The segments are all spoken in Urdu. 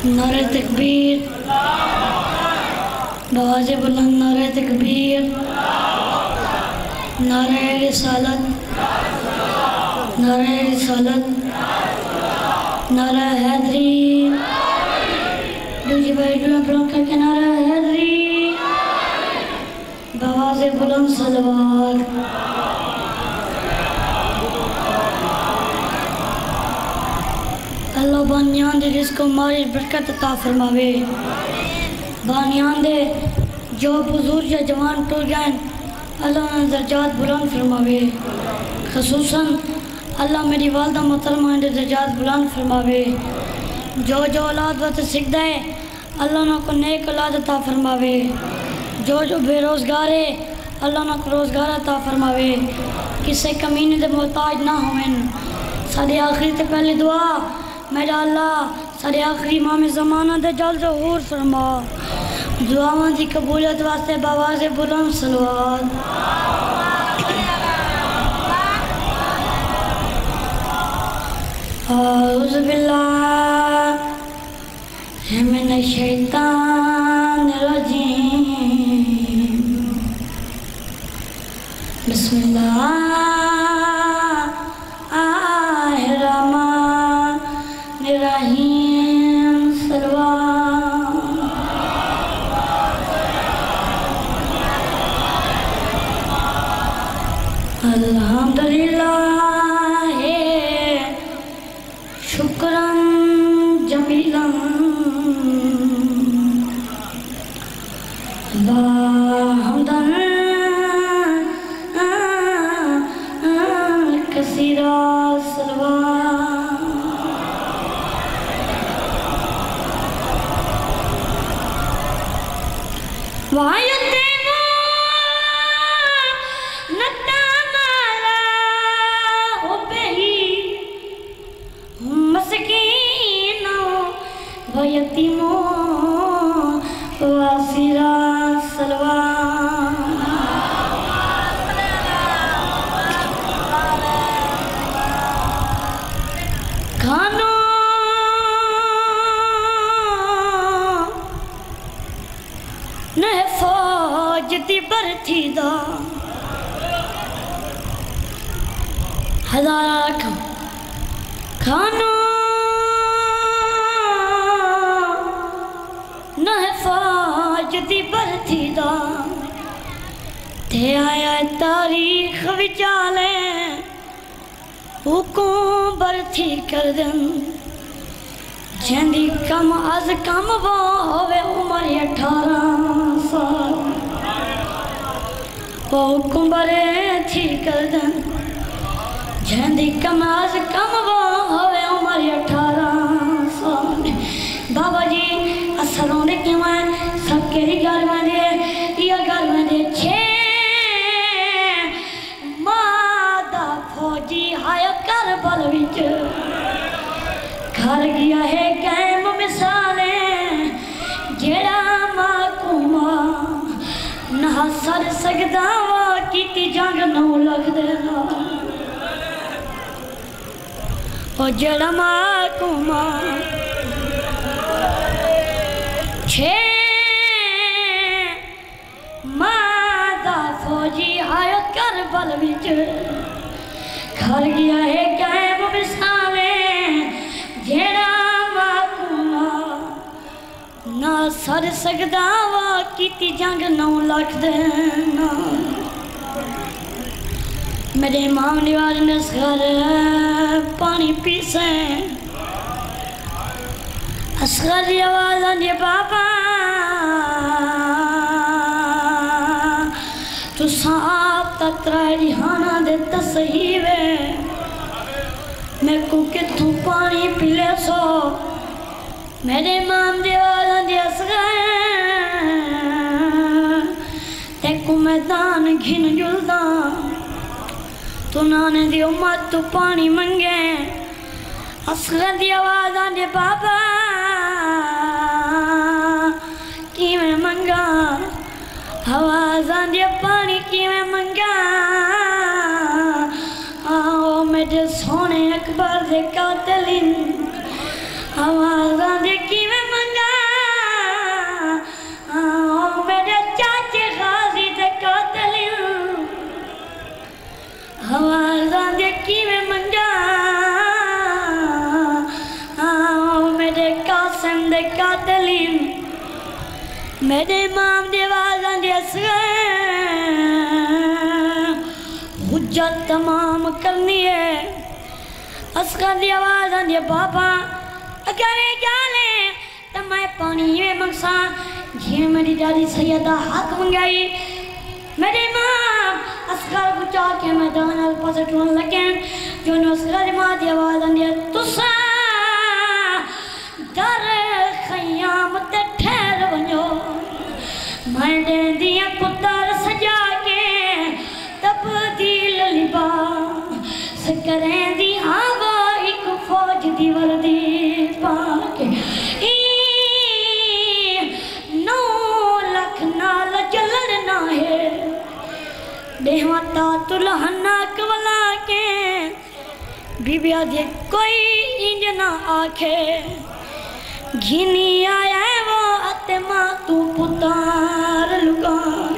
نعرہ تکبیر، بآواز بلند نعرہ تکبیر، نعرہ رسالت، نعرہ رسالت، نعرہ حیدری، دوجی بھائی ڈولا بلند کر کے نعرہ حیدری، بآواز بلند صلوات۔ اللہ بانیان دے رزق و ماری برکت عطا فرماوے، بانیان دے جو بزرگ یا جوان ٹر گئے اللہ نے درجات بلند فرماوے، خصوصاً اللہ میری والدہ محترمہ دے درجات بلند فرماوے، جو اولاد وقت سکھ دے اللہ نے کو نیک اولاد عطا فرماوے، جو بے روزگار ہے اللہ نے کو روزگار عطا فرماوے، کسے کمینے دے محتاج نہ ہوئن۔ سارے آخری تے پہلی دعا میرا اللہ سارے آخری امام زمانہ دے جل ظہور فرما، دعاواں دی قبولیت واسطے بآواز بلند صلوات۔ اعوذ باللہ من الشیطان الرجیم، بسم اللہ الرحمن الرحیم، صلوات۔ الحمدللہ شکراً جمیلاً وحمداً کثیرا، صلوات۔ وَيَتِيمُونَ وَأَسِيرًا، صلوات۔ کھانو نہ فوج دی برتھی دا ہزارہ رکھو، کھانو فوج دی برتھی دا تے آیا تاریخ وچالے حکم برتھی کر دن، جھندی کم از کم وہ ہوئے عمر 18 سال، وہ حکم برتھی کر دن، جھندی کم از کم وہ ہوئے عمر 18 سال۔ بابا جی اثروں نے کیوں ہیں سب کیری گھر میں دے یا گھر میں دے چھے مادہ فوجی ہائے کربل وچ گھر گیا ہے قائم مثالیں جیڑا محکومہ نہ سر سکدا وا کیتی جنگ نو لکھ دینا، او جیڑا محکومہ چھے مادہ فوجی آیا کربل وچ گھر گیا ہے قائم مثالیں جیڑا محکومہ نہ سر سکدا وا کیتی جنگ 9 لاکھ دینا۔ میرے امام نواز نے اصغر پانی پیسیں، اصغر دی آواز آنجے بابا تو صاحب تترائی ریحانہ دے تصحیوے میں کو کتھوں پانی پیلے سو، میرے امام دی آواز آنجے اصغر تے کو میدان گھن جلدا تو نانے دی امت تو پانی منگے، اصغر دی آواز آنجے بابا کی میں منگا، آواز آنجے پانی کی میں منگا، آؤ میرے سونے اکبر دے قاتلین، آواز آنجے کی میں منگا۔ کی میں منجا میرے قاسم دے قاتلین میرے امام دے آوازاں دے اصغر حجت تمام کرنی ہے اصغر دی آوازاں دے بابا اگر جالے تو میں پانی میں مقصا جی میری دادی سیدہ حق منگائی میرے امام اصغر کو چاہ کے میدان الپاسٹون لگیں جو نے اصغر ماں دی آوازاں دے تسا در خیام تے ٹھہر ونجو میں دے دیا پتر سجا کے تبدیل لباس کریں دی آگا ایک فوج دی وردی پاکے 9 لکھ نال جلنا ہے دیواتا تلہنا کولا کے بی بی آدھے کوئی انج نہ آکھے گھنی آیا ہے وہ اتما تو پتار لگا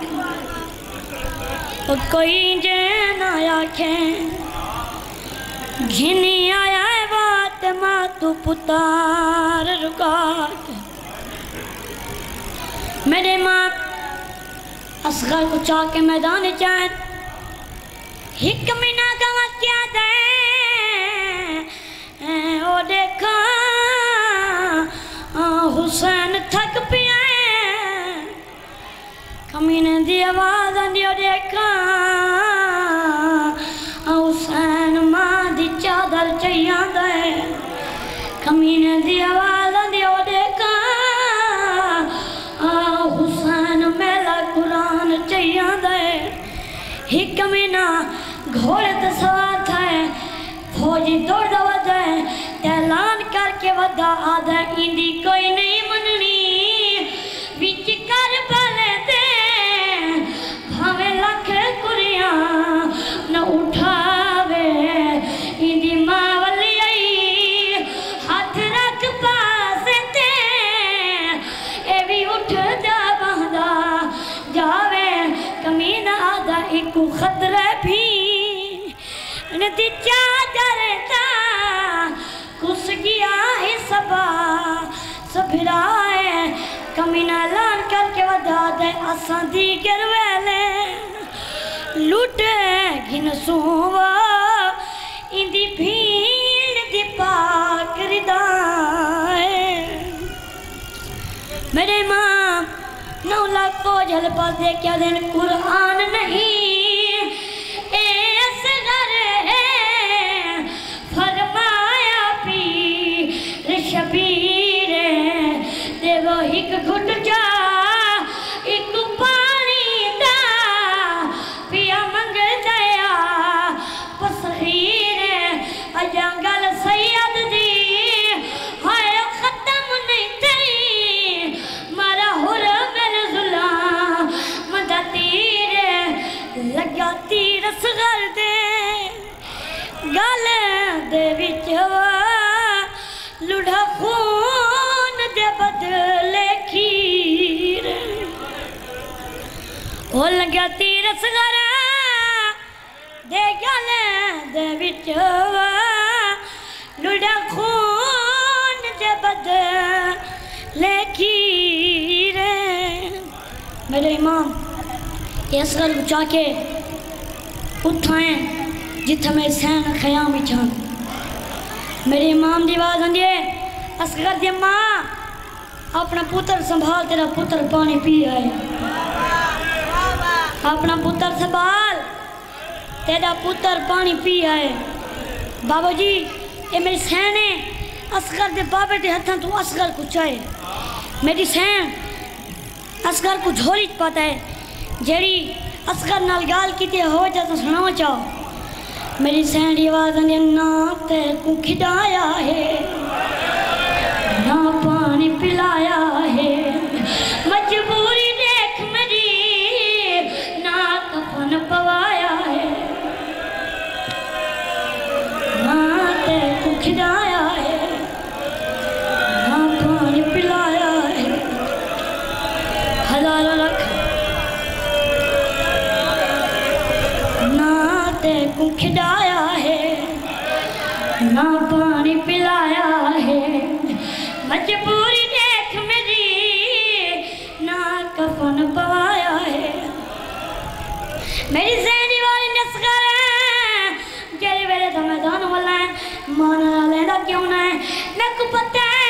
کے کوئی انج نہ آکھے گھنی آیا ہے وہ اتما تو پتار لگا کے میرے ماں اصغر کو چاہ کے میدان چاہت حکمینہ کا وقتیہ دے او دیکھا حسین تھک پیائے کمینے دی آواز آندی او دیکھا حسین ماں دی چادر چاہیاں دے کمینے دی آواز آندی او دیکھا حسین میلا قرآن چاہیاں دے حکمینہ گھوڑے تے سوار تھا ہے فوجی دوڑ دا وجہ ہے اعلان کر کے ودا آدھا اندی کوئی نہیں مننی وچ کر بلے دے بھاوے لکھ کریاں نہ اٹھاوے اندی ماں ولی آئی ہاتھ رکھ پاسے تے اے بھی اٹھ جا بہدا جاوے کمینہ آدھا ایک خطرہ بھی ندی چادر تا کس گیا ہی سبا سبھرائے کمینہ اعلان کر کے ودا دے اساں دیگر ویلے لوٹے گھن سووا اندی بھیڑ دی پاک ردائے میرے ماں 9 لاکھ فوج ہل پاس دے کیا دین قرآن نہیں اے اصغر ہے فرمایا پیر شبیر دے وہ ایک گھٹ جا ایک پانی دا پیا منگ دیا پسخیر اجانگل سید دی ہائے ختم نہیں تھی مارا حرم الظلام مدہ تیر لگا تیر اصغر دے گل دے وچوا لڑھا خون دے بدلے کھیر وہ لگا تیر اصغر دے گل دے وچوا لڑھا خون دے بدلے کھیر میرے امام یہ اصغر کو چاہ کے اٹھائیں جتھا میں سین خیام ہی چھان میرے امام دی آواز آندھے اصغر دی ماں اپنا پتر سنبھال تیرا پتر پانی پی آئے اپنا پتر سنبھال تیرا پتر پانی پی آئے بابا جی یہ میری سین ہے اصغر دے بابے دے ہتھاں تو اصغر کو چاہے میری سین اصغر کو جھولی پاتا ہے جیڑی اصغر نال گال کی تے ہو جا تو سناو چاہو میری سین دی آواز آندھے نہ تے کو کھڈایا ہے نہ پانی پلایا ہے مجبوری دیکھ میری نہ کفن پوایا ہے نہ تے کو کھڈایا ہے نہ پانی پلایا ہے ہزاروں لکھ نہ تے کو کھڈایا ہے نہ پانی پلایا ہے مجبوری دیکھ میری نہ کفن پوایا ہے میری ذہنی والی نسخر ہے جیری ویلے تو میدان والا ہے مانا لینا کیوں نہ ہے میں کو پتہ ہے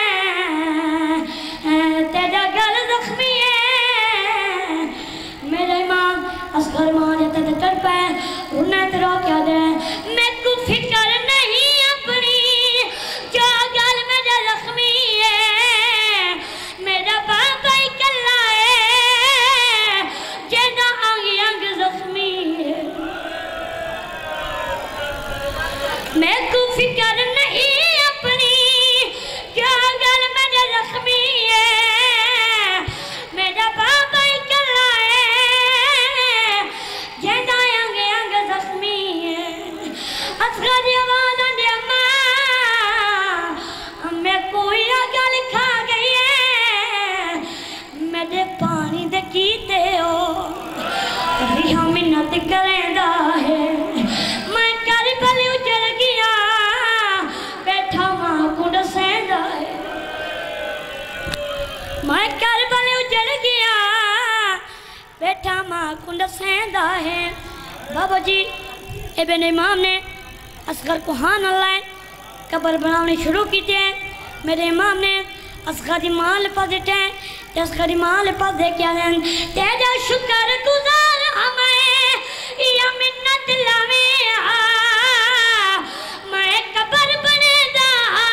تیرا گل زخمی ہے میرے امام اصغر ماں جاتے تھے ٹر پہ انہیں تیرا کیا دے میں کو فکر نہیں اپنی جو گل میرا زخمی ہے میرا بابا ہی کلا ہے جینا آنگی آنگ زخمی ہے میں کو فکر نہیں اپنی جو گل میرا زخمی ہے میرا بابا ہی کلا ہے جینا آنگ آنگ زخمی ہے اصغر آواز آنڈے اماں میں کوئی گل کھا گئی ہے میرے پانی دے کیتے ہو ریحا منت کریں دا ہے میں کربل اجڑ گیا بیٹھا ماں کو ڈسیں دا ہے میں کربل اجڑ گیا بیٹھا ماں کو ڈسیں دا ہے بابا جی ابن امام نے اصغر کو ہان اللہ قبر بناونی شروع کی تھے میرے امام نے اصغر دی مال پا دیتے ہیں اصغر دی مال پا دے کیا دیں تیرا شکر گزار ہمیں یا منت لاویں میں قبر بنے دا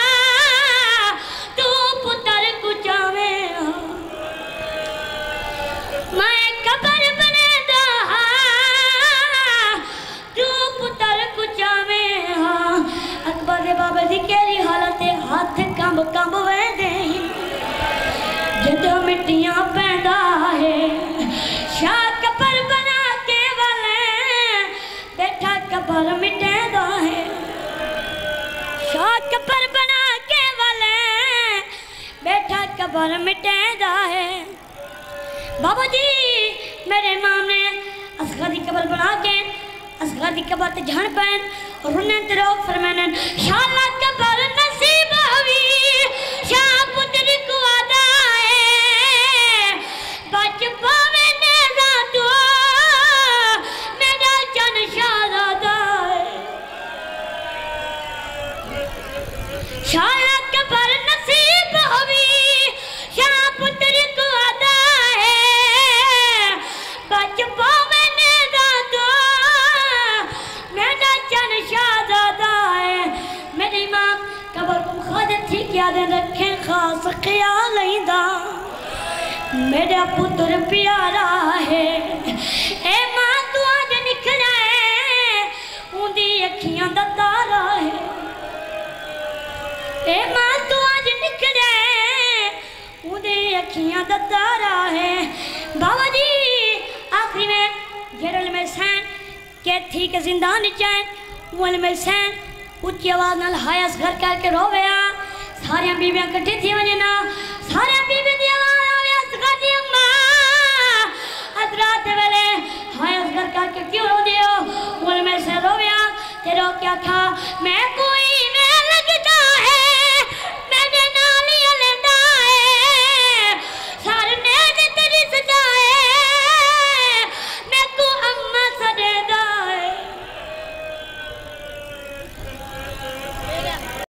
تو پتر کو جاویں میں قبر بنے دا تو پتر کو جاویں اکبر دے بابا دی کیری حالت ہاتھ کمب کمب ویندے جدو مٹیاں پیندا ہے شاہ قبر بنا کے والے بیٹھا قبر مٹیں دا ہے شاہ قبر بنا کے والے بیٹھا قبر مٹیں دا ہے بابا جی میرے امام نے اصغر دی قبر بنا کے اصغر دی قبر تے جھن پین اور انہیں تروک فرمینن شاہ اللہ قبر نصیب ہوئی شاہ پتر کو آدھا ہے بچ پاوے نیزہ تو میرا چن شہزادہ ہے شاہ اللہ قبر نصیب ہوئی شاہ پتر کو آدھا ہے بچ پاوے نیزہ تو میرا چن شہزادہ ہے میری ماں قبر کو خادت تھی کیا دے رکھیں خاص خیال ایندہ میرا پتر پیارا ہے اے ماں تو آج نکلا ہے اندھی اکھیاں دا تارا ہے اے ماں تو آج نکلا ہے اندھی اکھیاں دا تارا ہے بابا جی آخری میں جرل میں سین کہ تھی کہ زندان چاہیں وہ علم حسین اچھی آواز نال ہائے اصغر کر کے رو گیا سارے بیویاں کٹھی تھی وجنا سارے بیوی دی آواز آوے اصغر دی اماں حضرات ویلے ہائے اصغر کر کے کیوں رو دیو وہ علم حسین رو گیا تیرو کیا کھا میں کوئی